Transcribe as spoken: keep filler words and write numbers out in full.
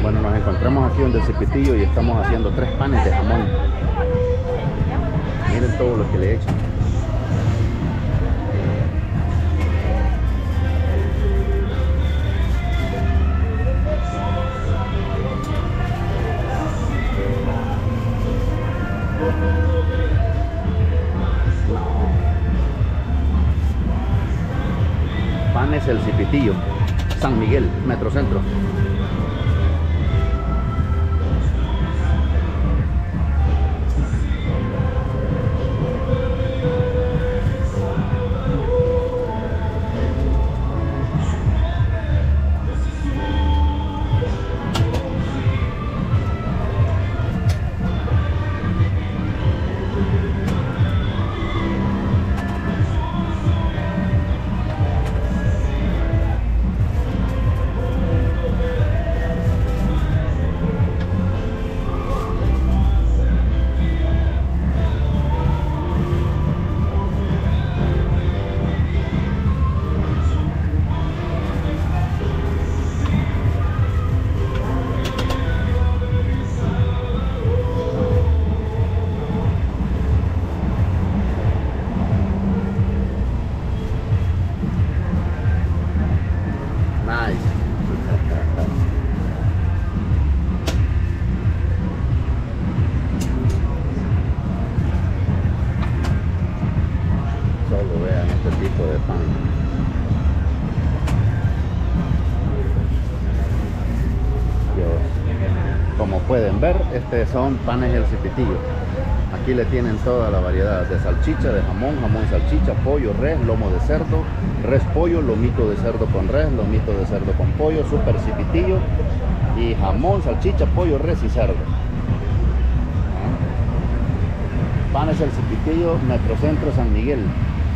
Bueno, nos encontramos aquí donde el Cipitillo y estamos haciendo tres panes de jamón. Miren todo lo que le echan. Panes El Cipitillo, San Miguel, Metrocentro. Solo vean este tipo de pan. Dios. Como pueden ver, estos son panes El Cipitillo. Aquí le tienen toda la variedad de salchicha, de jamón, jamón salchicha, pollo, res, lomo de cerdo, res pollo, lomito de cerdo con res, lomito de cerdo con pollo, super Cipitillo y jamón, salchicha, pollo, res y cerdo. Panes El Cipitillo, Metrocentro, San Miguel.